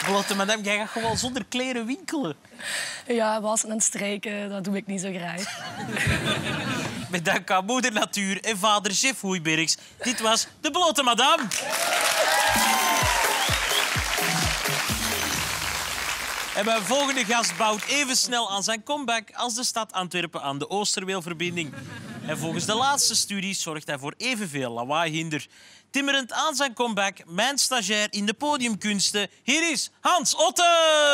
Blote madame, jij gaat gewoon zonder kleren winkelen. Ja, wassen en strijken, dat doe ik niet zo graag. Met dank aan moeder natuur en vader chef Hoeibergs. Dit was de Blote madame. En mijn volgende gast bouwt even snel aan zijn comeback als de stad Antwerpen aan de Oosterweelverbinding. En volgens de laatste studies zorgt hij voor evenveel lawaaihinder. Timmerend aan zijn comeback, mijn stagiair in de podiumkunsten. Hier is Hans Otten!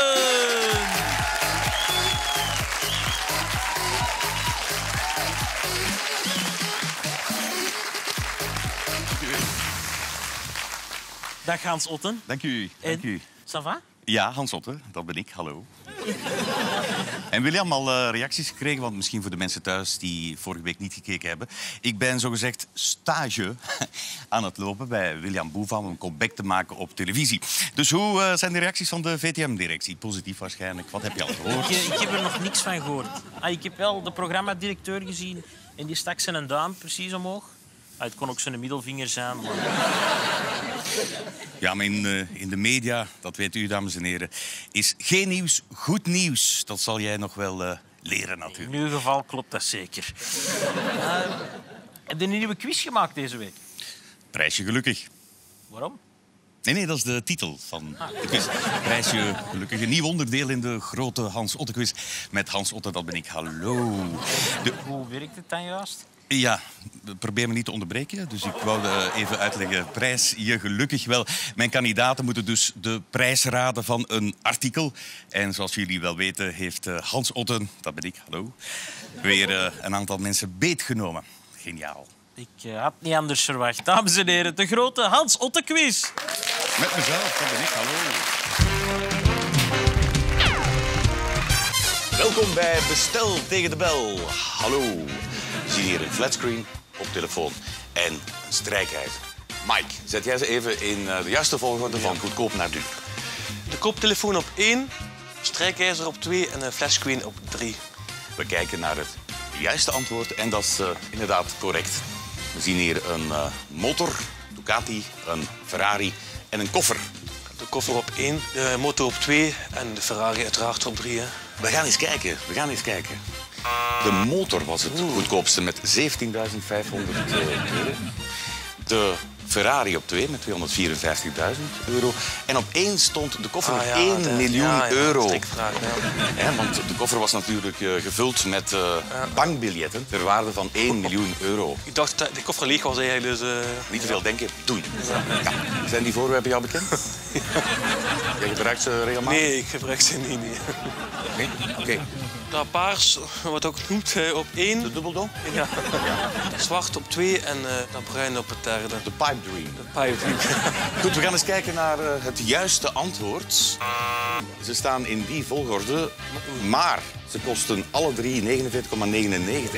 Dag Hans Otten. Dank u. Dank u. Ça va? Ja, Hans Otten, dat ben ik. Hallo. En William, al reacties gekregen? Want misschien voor de mensen thuis die vorige week niet gekeken hebben. Ik ben zogezegd stage aan het lopen bij William Boeva om een comeback te maken op televisie. Dus hoe zijn de reacties van de VTM-directie? Positief waarschijnlijk. Wat heb je al gehoord? Ik heb er nog niks van gehoord. Ik heb wel de programmadirecteur gezien en die stak zijn duim precies omhoog. Het kon ook zijn middelvinger zijn. Maar... Ja, maar in de media, dat weet u, dames en heren, is geen nieuws goed nieuws. Dat zal jij nog wel leren, natuurlijk. In uw geval klopt dat zeker. Heb je een nieuwe quiz gemaakt deze week? Prijsje gelukkig. Waarom? Nee, dat is de titel van de quiz. Prijsje gelukkig. Een nieuw onderdeel in de grote Hans Otten quiz. Met Hans Otten, dat ben ik. Hallo. Hoe werkt het dan juist? Ja, probeer me niet te onderbreken. Dus ik wou even uitleggen. Prijs je gelukkig wel. Mijn kandidaten moeten dus de prijs raden van een artikel. En zoals jullie wel weten heeft Hans Otten, dat ben ik, hallo, weer een aantal mensen beetgenomen. Geniaal. Ik had niet anders verwacht. Dames en heren, de grote Hans Otten quiz. Met mezelf, dat ben ik, hallo. Welkom bij Bestel tegen de bel. Hallo. Je ziet hier een flatscreen op telefoon en een strijkijzer. Mike, zet jij ze even in de juiste volgorde van goedkoop naar duur. De koptelefoon op 1, strijkijzer op 2 en een flatscreen op 3. We kijken naar het juiste antwoord en dat is inderdaad correct. We zien hier een motor, Ducati, een Ferrari en een koffer. De koffer op 1, de motor op 2 en de Ferrari uiteraard op 3. Hè. We gaan eens kijken. De motor was het goedkoopste met 17.500 euro. De Ferrari op 2 met 254.000 euro. En op 1 stond de koffer met 1 miljoen euro. Strikvraag, ja. Ja, want de koffer was natuurlijk gevuld met bankbiljetten ter waarde van 1 miljoen euro. Ik dacht dat de koffer leeg was eigenlijk, dus... Niet te veel denken, doei. Ja. Zijn die voorwerpen jou bekend? Jij gebruikt ze regelmatig? Nee, ik gebruik ze niet. Nee? Oké. Dat paars, wat ook noemt, op 1. De dubbeldom? Ja. Zwart op 2 en dat bruin op het derde. De Pipe Dream. De pipe dream. Goed, we gaan eens kijken naar het juiste antwoord. Ze staan in die volgorde, maar ze kosten alle drie 49,99.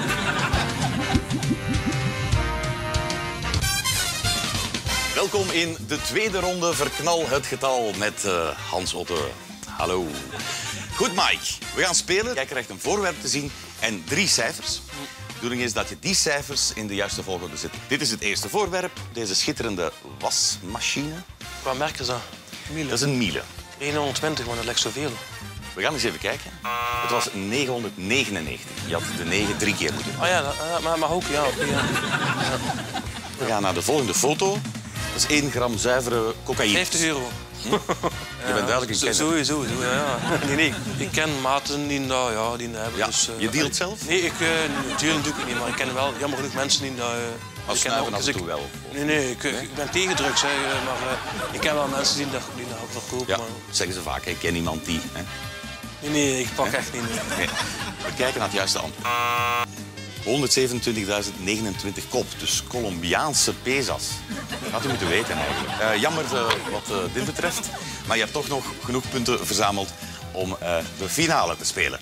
Welkom in de tweede ronde Verknal het getal met Hans Otten. Hallo. Goed, Mike. We gaan spelen. Jij krijgt een voorwerp te zien en 3 cijfers. De bedoeling is dat je die cijfers in de juiste volgorde zet. Dit is het eerste voorwerp. Deze schitterende wasmachine. Qua merk is dat? Dat is een Miele. 120, maar dat lijkt zoveel. We gaan eens even kijken. Het was 999. Je had de 9 3 keer moeten doen. Ah ja, maar mag ook, ja. Okay, ja. We gaan naar de volgende foto. Dat is 1 gram zuivere cocaïne. 50 euro. Je bent duidelijk een kenner. Sowieso, ja. Nee. Ik ken maten die dat, die dat hebben. Ja, Dus, je dealt zelf? Nee, dealen doe ik niet, maar ik ken wel jammer genoeg mensen die dat... Als snuiven af en toe wel? Nee, ik ben tegen drugs, maar ik ken wel mensen die dat verkopen. Ja, maar... zeggen ze vaak. Ik ken iemand die... Hè? Nee, ik pak echt niet. Nee. We kijken naar het juiste antwoord. 127.029 kop, dus Colombiaanse pesos. Dat had u moeten weten eigenlijk. Jammer wat dit betreft, maar je hebt toch nog genoeg punten verzameld om de finale te spelen.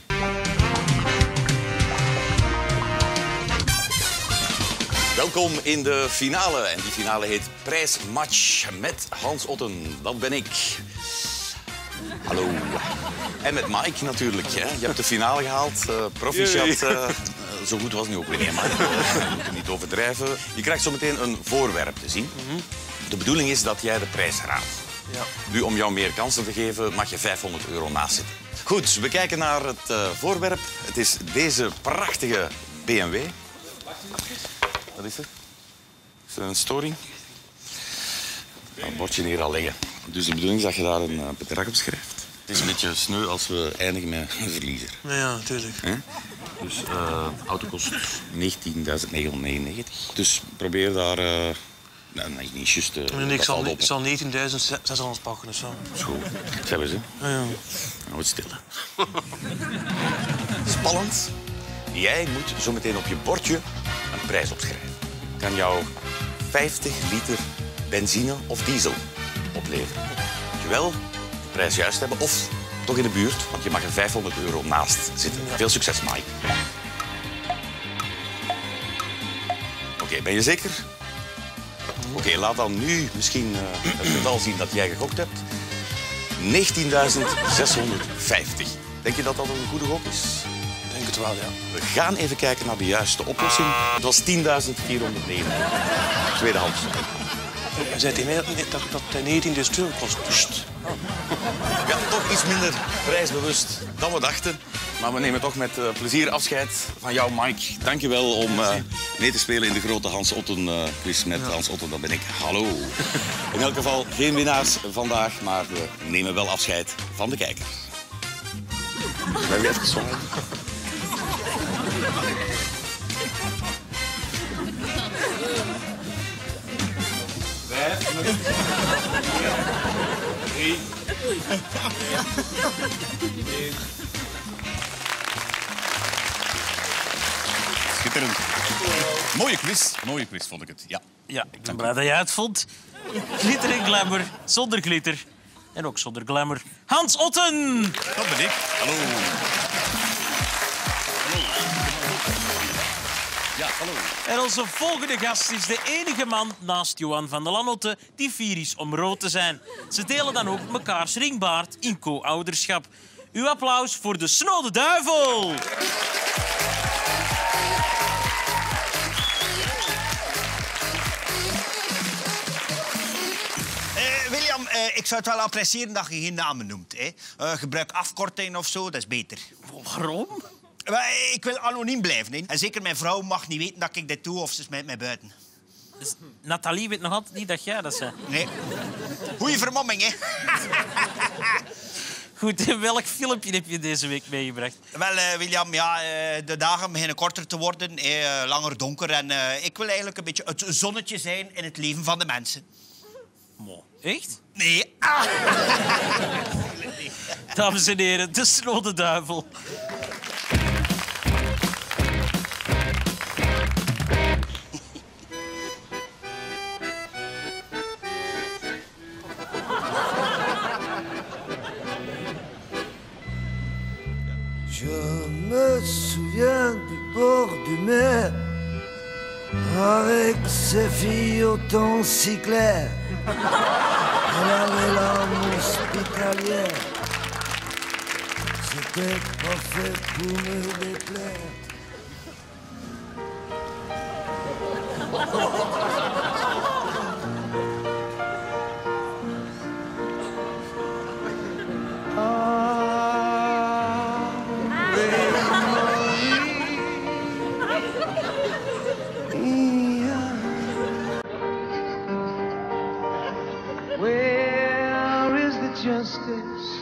Welkom in de finale. En die finale heet Prijsmatch met Hans Otten. Dat ben ik. Hallo. En met Mike natuurlijk. Hè. Je hebt de finale gehaald. Proficiat. Zo goed was het nu ook weer niet, maar we moeten niet overdrijven. Je krijgt zo meteen een voorwerp te zien. De bedoeling is dat jij de prijs raadt. Ja. Nu, om jou meer kansen te geven, mag je €500 naast zitten. Goed, we kijken naar het voorwerp. Het is deze prachtige BMW. Wat is er? Is er een storing? Dan word je hier al liggen. Dus de bedoeling is dat je daar een bedrag op schrijft. Het is een beetje sneu als we eindigen met een verliezer. Ja, natuurlijk. Dus de auto kost 19.999. Dus probeer daar... nee, niet juist... Ik zal 19.600 pakken of zo. Schoon. Dat hebben ze. Ja. Nou, het stil. Spannend. Jij moet zo meteen op je bordje een prijs opschrijven. Kan jou 50 liter benzine of diesel opleveren. Moet je wel de prijs juist hebben of toch in de buurt, want je mag er €500 naast zitten. Veel succes, Mike. Oké, ben je zeker? Oké, laat dan nu misschien het getal zien dat jij gegokt hebt. 19.650. Denk je dat dat een goede gok is? Ik denk het wel, ja. We gaan even kijken naar de juiste oplossing. Het was 10.409. Tweedehands. Je zei tegen mij dat 19.000 euro kost. Pst. Ja, toch iets minder prijsbewust dan we dachten. Maar we nemen toch met plezier afscheid van jou, Mike. Dank je wel om mee te spelen in de grote Hans Otten quiz met Hans Otten. Dat ben ik. Hallo. In elk geval geen winnaars vandaag, maar we nemen wel afscheid van de kijker. We hebben even gezongen. Schitterend. Mooie quiz vond ik het. Ja. Ja, ik ben blij dat je uitvond. Glitter en glamour, zonder glitter. En ook zonder glamour. Hans Otten! Dat ben ik. Hallo. Ja, hallo. En onze volgende gast is de enige man naast Johan van der Lanotte die fier is om rood te zijn. Ze delen dan ook mekaars ringbaard in co-ouderschap. Uw applaus voor de snode duivel! William, ik zou het wel appreciëren dat je geen namen noemt. Hè. Gebruik afkortingen of zo, dat is beter. Waarom? Ik wil anoniem blijven. Hè. En zeker mijn vrouw mag niet weten dat ik dit doe of ze smijt mij buiten. Dus Nathalie weet nog altijd niet dat jij dat zei. Nee. Goeie vermomming, hè. Goed, en welk filmpje heb je deze week meegebracht? Wel, William, ja, de dagen beginnen korter te worden, langer donker. En ik wil eigenlijk een beetje het zonnetje zijn in het leven van de mensen. Mo. Echt? Nee. Dames en heren, de snode duivel. Je me souviens du bord du mer, avec ses filles au temps si clair. Elle avait l'âme hospitalière, c'était pas fait pour me déplaire. Where is the justice?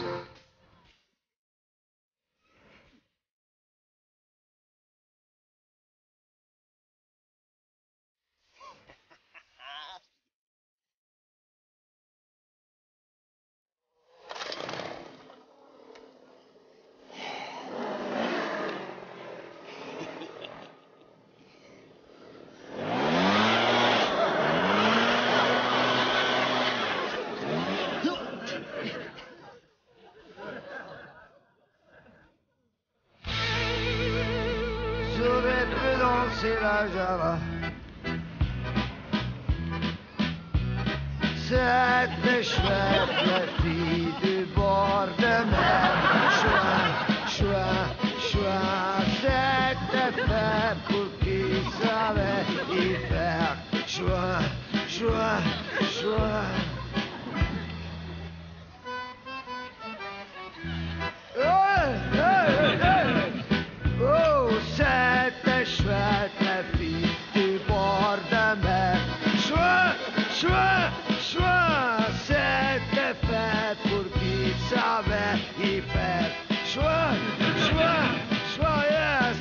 J'aurais pu danser la java. C'était chouette, la fille du bord de mer. Chouin, c'était fait pour qui savait y faire. Chouin. Choix, c'était fait pour qui savait y faire. Choix, yes.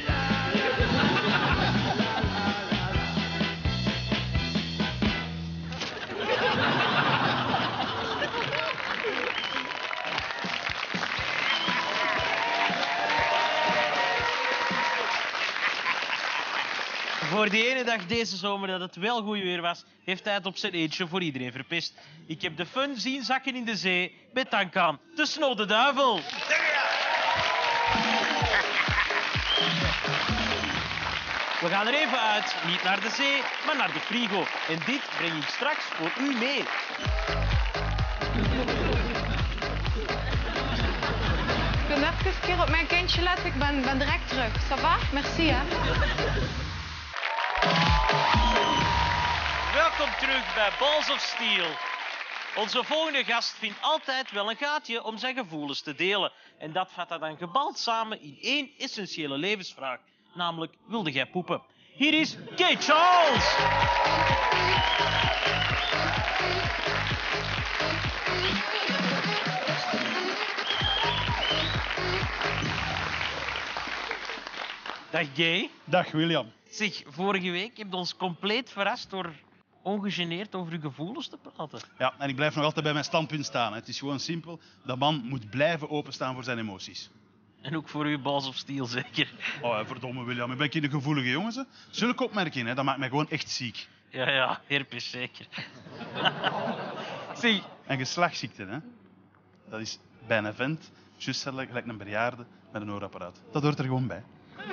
Voor die ene dag deze zomer dat het wel goed weer was, heeft hij het op zijn eentje voor iedereen verpest. Ik heb de fun zien zakken in de zee met dank aan de snode duivel. We gaan er even uit, niet naar de zee, maar naar de frigo. En dit breng ik straks voor u mee. Ik wil even een keer op mijn kindje letten. Ik ben direct terug. Ça va? Merci, hè. Welkom terug bij Balls of Steel. Onze volgende gast vindt altijd wel een gaatje om zijn gevoelens te delen. En dat vat hij dan gebald samen in één essentiële levensvraag. Namelijk, wilde jij poepen? Hier is Kate Charles! Dag Gay. Dag William. Zeg, vorige week heb je ons compleet verrast door ongegeneerd over je gevoelens te praten. Ja, en ik blijf nog altijd bij mijn standpunt staan. Het is gewoon simpel. De man moet blijven openstaan voor zijn emoties. En ook voor uw Balls of Steel, zeker. Oh, verdomme William, ik ben een gevoelige jongen. Hè. Zulke opmerkingen, hè, dat maakt mij gewoon echt ziek. Ja, herpes zeker. Zeg, En geslachtsziekten, hè. Dat is bij een vent, juist gelijk een bejaarde met een oorapparaat. Dat hoort er gewoon bij.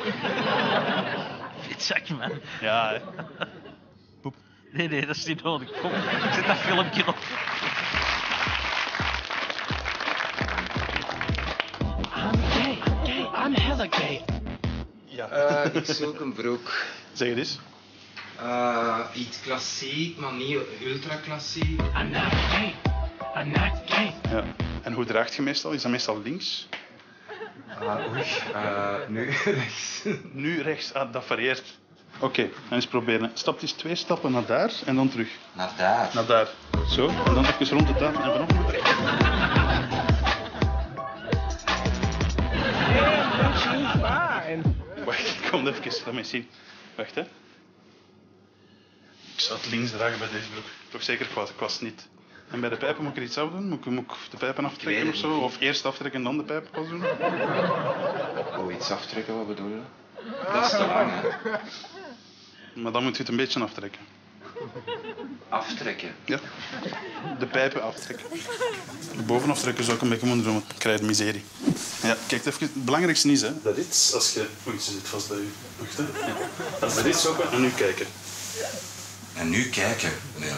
fitzak man. Ja, hè. Poep. Nee, dat is niet nodig. Kom, zet dat filmpje op. I'm hella gay. Ja. Ik zoek een broek. Zeg het eens. Iets klassiek, maar niet ultra klassiek. I'm not gay. I'm not gay. Ja. En hoe draagt je meestal? Is dat meestal links? Nu rechts. Nu rechts. Ah, dat varieert. Oké, dan eens proberen. Stap eens 2 stappen naar daar en dan terug. Naar daar. Naar daar. Zo. En dan even rond de tafel en vanaf. Wacht, ik kom even. Laat me zien. Wacht, hè. Ik zou het links dragen bij deze broek. Toch zeker kwaad niet. En bij de pijpen moet ik er iets af doen? Moet ik de pijpen aftrekken of zo? Of eerst aftrekken en dan de pijpen pas doen? Oh, iets aftrekken, wat bedoel je? Dat is te lang, hè? Maar dan moet je het een beetje aftrekken. Aftrekken? Ja. De pijpen aftrekken. Boven aftrekken zou ik een beetje moeten doen, want ik krijg de miserie. Ja, kijk even. Het belangrijkste is, hè, dat dit, als je... Oei, ze zit vast bij u. Wacht, hè. Ja. Als je dit zo en nu kijken. En nu kijken. Nee,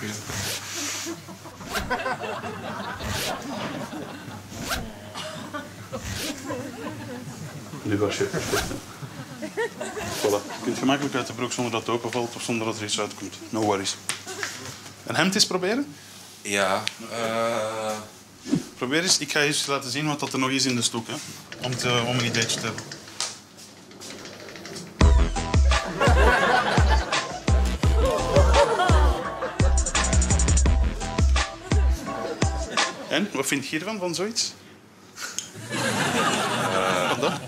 Nu was je perfect. Voilà. Je kunt gemakkelijk uit de broek zonder dat het openvalt of zonder dat er iets uitkomt. No worries. Een hemd eens proberen? Ja, Probeer eens. Ik ga je eens laten zien wat dat er nog is in de stok. Hè. Om een ideetje te hebben. En? Wat vind je hiervan, van zoiets? Van dat?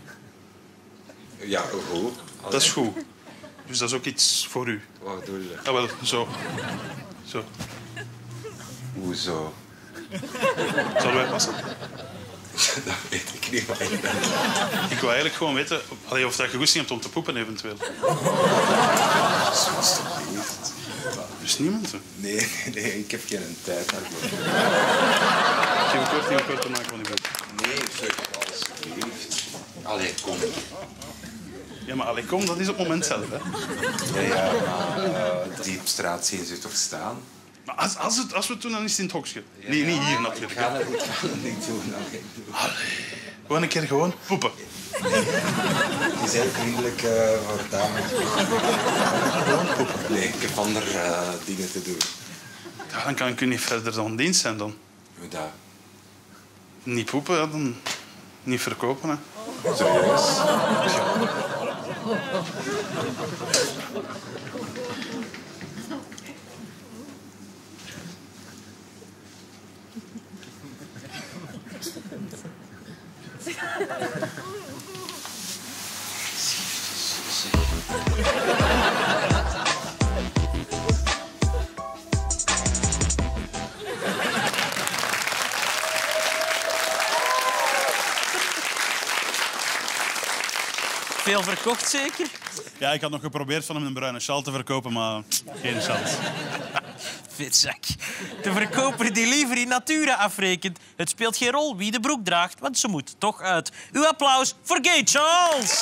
ja, goed. Dat is goed. Dus dat is ook iets voor u. Wat bedoel je? Ah, wel, zo. Zo. Hoezo? Zal wij passen? Dat weet ik niet, maar ik ben... Ik wil eigenlijk gewoon weten of dat je goesting hebt om te poepen, eventueel. Alsjeblieft. Er is niemand, hè? Nee, ik heb geen tijd daarvoor. Geen kort te maken van die broek. Nee, zeg, alsjeblieft. Allee, kom. Ja, maar allee, kom, dat is op het moment zelf, hè. Ja, maar die op straat zien ze toch staan? Maar als we het doen, dan is het in het hokje. Nee, niet hier natuurlijk. Ik ga het niet doen. Allee. Gewoon een keer gewoon poepen. Het is heel vriendelijk voor dames. Nee, ik heb andere dingen te doen. Ja, dan kan ik u niet verder dan dienst zijn dan. Hoe dat? Niet poepen, ja, dan niet verkopen, hè. Serieus? Veel verkocht, zeker? Ja, ik had nog geprobeerd van hem een bruine sjaal te verkopen, maar geen kans. Vetzak. De verkoper die liever in natura afrekent. Het speelt geen rol wie de broek draagt, want ze moet toch uit. Uw applaus voor Gay Charles.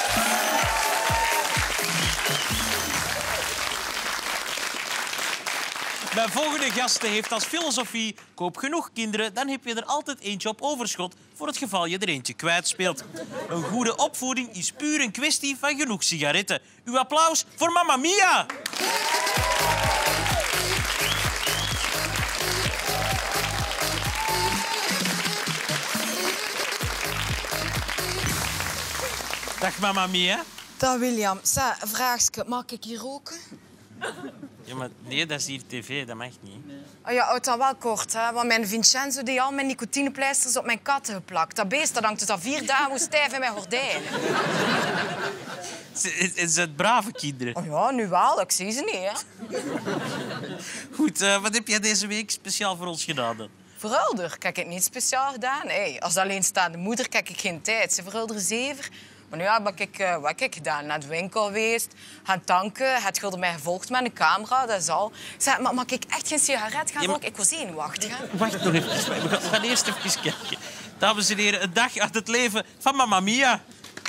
Mijn volgende gasten heeft als filosofie: koop genoeg kinderen, dan heb je er altijd eentje op overschot voor het geval je er eentje kwijtspeelt. Een goede opvoeding is puur een kwestie van genoeg sigaretten. Uw applaus voor Mamma Mia! Dag Mamma Mia. Dag William. Een vraagje. Mag ik hier roken? Ja, maar nee, dat is hier tv, dat mag niet. Oh ja, houd dan wel kort, hè? Want mijn Vincenzo die al mijn nicotinepleisters op mijn katten geplakt. Dat beest dat hangt dus al 4 dagen stijf in mijn gordijn. Is het brave kinderen? Oh ja, nu wel. Ik zie ze niet, hè. Goed, wat heb jij deze week speciaal voor ons gedaan dan? Verhulder, kijk ik niet speciaal gedaan. Hey, als alleenstaande moeder kijk ik geen tijd. Ze verhulder zever. Maar nu ja, wat heb ik gedaan? Naar de winkel geweest, gaan tanken. Het gulden mij gevolgd met een camera, dat is al. Zeg, maar mag ik echt geen sigaret gaan roken? Ik was zenuwachtig, hè? Wacht nog even. We gaan eerst even kijken. Dames en heren, een dag uit het leven van Mamma Mia.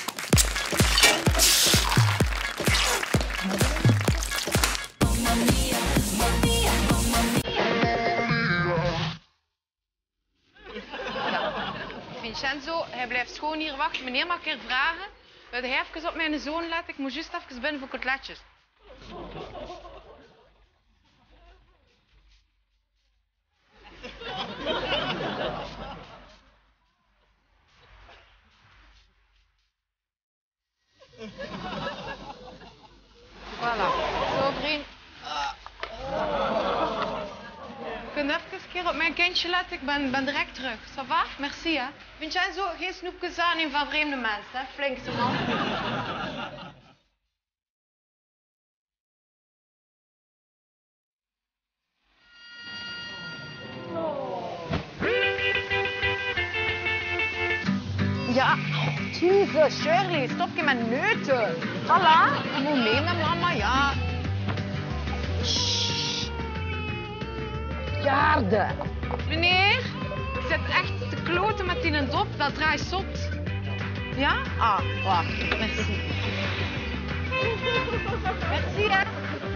Vincenzo, hij blijft gewoon hier wachten. Meneer, mag ik er vragen? Wil jij even op mijn zoon letten? Ik moet juist even binnen voor kotletjes. Voilà. Zo, vriend. Kun je even een keer op mijn kindje letten? Ik ben direct terug. Ça va? Merci, hè. Vincenzo, geen snoepjes aannemen van vreemde mensen, hè. Flinkste man. Ja, Jesus, Shirley, stop je met neuten. Voilà, je moet mee met mama, ja. Jaarde. Meneer, ik zit echt te kloten met die dop, dat draait zot. Ja? Ah, wacht, merci. Merci, hè.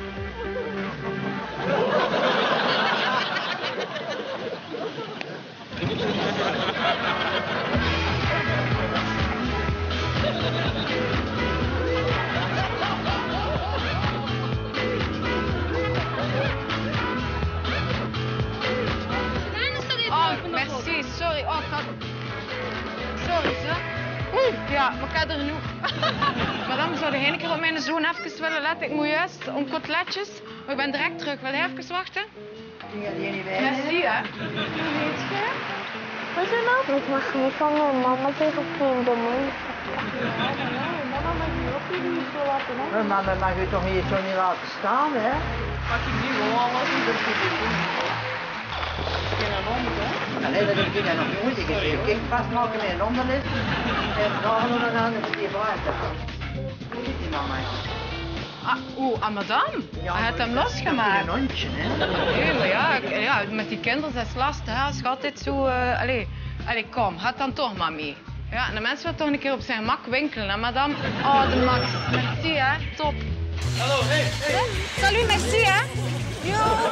Merci, sorry. Oh, ik had... Sorry, ze. Ja, maar ik heb er genoeg. Madame, zou jij een keer op mijn zoon even willen letten? Ik moet juist om kotletjes, maar ik ben direct terug. Wil jij even wachten? Merci, hè. Weet je? Wat is er nou? Ik mag niet van mijn mama tegen vrienden mee. Mama mag je ook niet zo laten, hè? Mama mag u toch niet zo niet laten staan, hè? Mag ik nu gewoon laten, dat je dit doet. Geen hond, hè? Nee, dat heb ik nog nooit gezien. Ik vastmaken met een onderlis en vragen we dan aan de verkeerd te halen. Hoe zit die mama? Ah, madame? Ja, hij heeft hem losgemaakt. Een hondje, hè? Nee, maar ja, met die kinderen is het lastig, hè. Als je altijd zo... Allee, kom, ga dan toch maar mee. Ja, en de mensen willen toch een keer op zijn gemak winkelen, hè, madame? Oh, de max. Merci, hè. Top. Hallo, hey. Salut, merci, hè. Yo.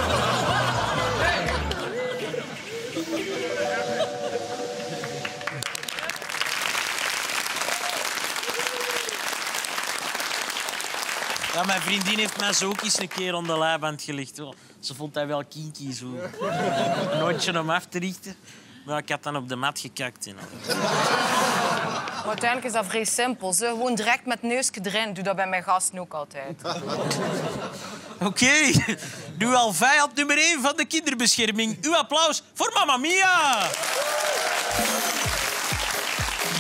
Ja, mijn vriendin heeft mij zo ook eens een keer onder de leiband gelegd. Oh, ze vond dat wel kinky, zo. Een hondje om af te richten. Maar ik had dan op de mat gekakt. You know. Maar uiteindelijk is dat vrij simpel. Ze gewoon direct met neusje erin. Doe dat bij mijn gasten ook altijd. Oké, nu al vijand nummer 1 van de kinderbescherming. Uw applaus voor Mamma Mia!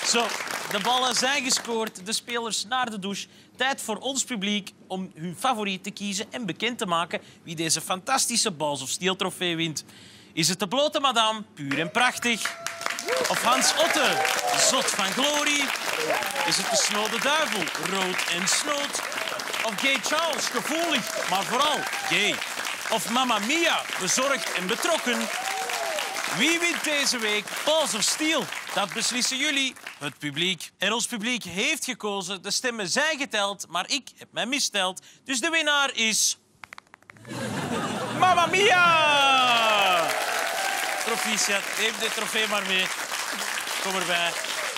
Zo, de ballen zijn gescoord, de spelers naar de douche. Tijd voor ons publiek om hun favoriet te kiezen en bekend te maken wie deze fantastische Balls of Steel trofee wint. Is het de blote madame, puur en prachtig? Of Hans Otte, zot van glorie? Is het de snode duivel, rood en snood? Of Gay Charles, gevoelig, maar vooral gay? Of Mamma Mia, bezorgd en betrokken? Wie wint deze week Balls of Steel? Dat beslissen jullie, het publiek. En ons publiek heeft gekozen, de stemmen zijn geteld, maar ik heb mij misteld. Dus de winnaar is... Mamma Mia! Proficiat, neem de trofee maar mee. Kom erbij.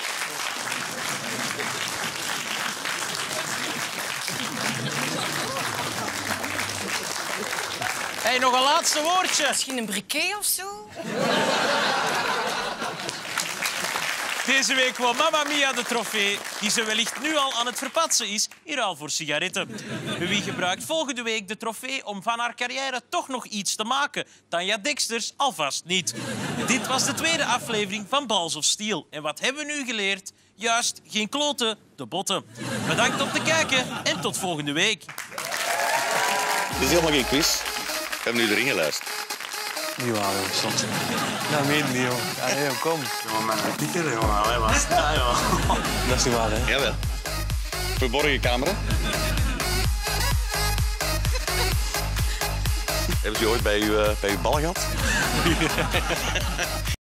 Hey, nog een laatste woordje. Misschien een briquet of zo? Deze week won Mamma Mia de trofee, die ze wellicht nu al aan het verpatsen is, in ruil voor sigaretten. Wie gebruikt volgende week de trofee om van haar carrière toch nog iets te maken? Tanja Dexters alvast niet. Dit was de tweede aflevering van Balls of Steel. En wat hebben we nu geleerd? Juist, geen kloten, de botten. Bedankt om te kijken en tot volgende week. Het is helemaal geen quiz. Ik heb nu erin geluisterd. Niet waar, joh. Stond. Nou, meen niet, joh. Allee, joh, kom. Jongen, met Pieter, jongen. Allee, wat is dat, joh? Dat is niet waar, hè? Jawel. Verborgen camera. Hebben ze ooit bij uw bal gehad?